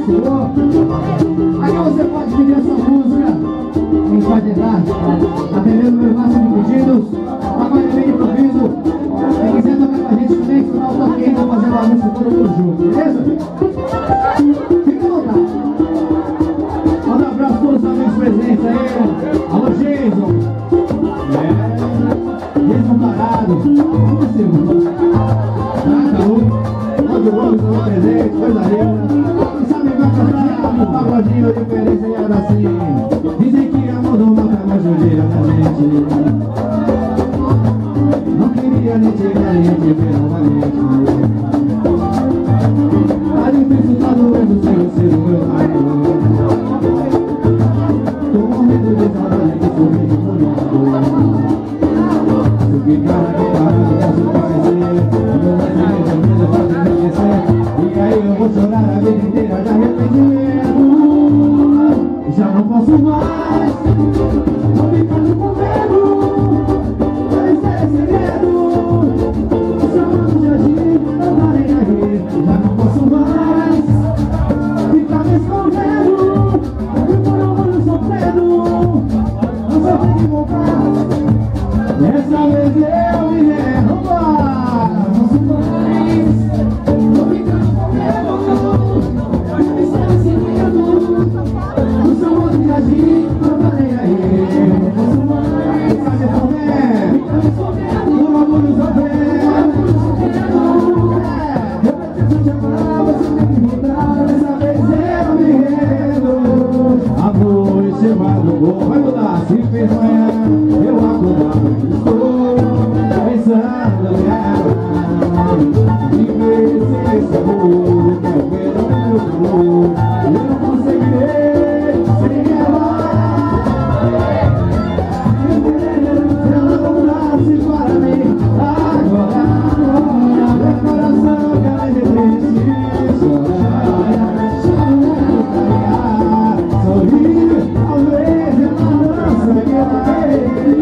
chegou. Aqui você pode pedir a sua música. Quem pode entrar, atendendo o meu máximo de pedidos. Agora vem de improviso. Quem quiser tocar com a gente também, que não toque ainda, fazer bagunça todo mundo junto, beleza? Fica à vontade. Manda um abraço a todos os amigos presentes aí. Alô, Jason. Jason Parado. Vamos assim, mano. Onde o homem estão presentes, coisa linda. Quem sabe vai cantar um pagodinho diferenciado assim. Dizem que amor do mal tá mais judia da gente. Não queria nem chegar nem te ver novamente. Tá difícil, tá doendo sem você no meu lado. Tô morrendo de saudade de sorrir bonito. Se ficar aqui parado, posso parecer. E aí eu vou chorar a vida inteira de arrependimento. Já não posso mais, tô ficando com medo. Parecer segredo, chamando de agir, não parei aí. Já não posso mais ficar me escondendo. E por um olho sofrendo, não sei o que voltar. Dessa vez eu me derrubar. Não posso mais. Vai mudar, se fez manhã, eu acordava, estou pensando nela. E ver se esse amor que eu quero é meu calor. Eu não conseguirei sem ela. Se ela voltasse para mim, agora, meu coração cai de triste. Sorrir, talvez eu não sei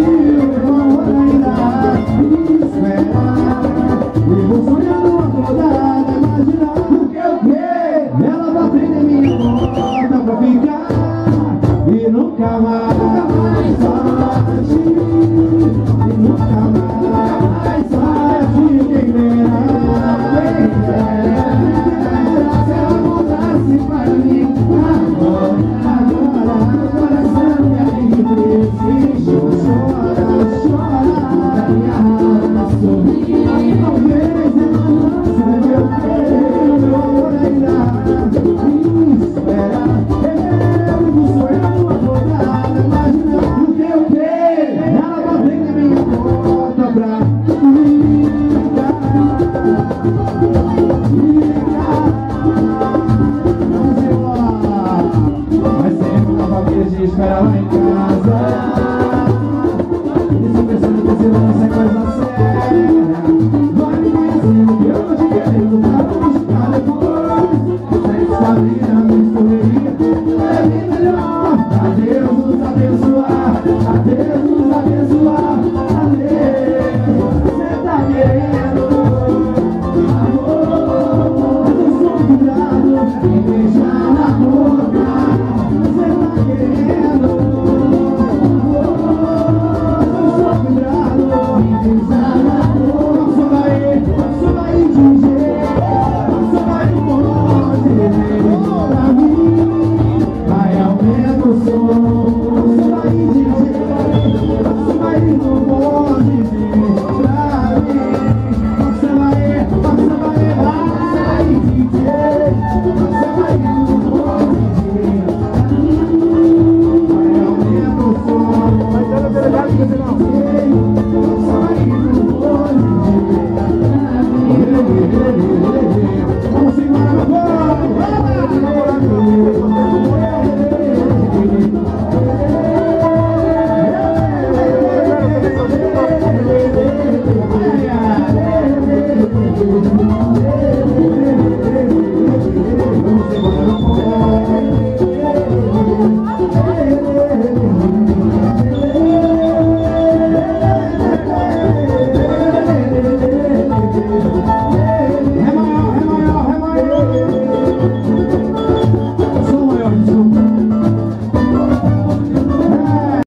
e vou sonhando acordada, imaginando que eu quero. Ela batendo em minha porta pra ficar e nunca mais partir. E nunca mais partir. Quem dera se ela voltasse para mim agora, meu coração cai de triste. Chora, chora, sorri, talvez ela não saiba eu quero ainda. Espera, eu vou sonhando acordada, imaginando que eu quero. Ela batendo na minha porta pra ficar. Vamos embora. Vai sempre uma família de espera lá em casa. Eles pensando que esse lance é coisa séria. Vai me conhecendo que eu tô te querendo pra não buscar depois. Sem essa vida, minha escorreria é bem melhor. Adeus, adeus.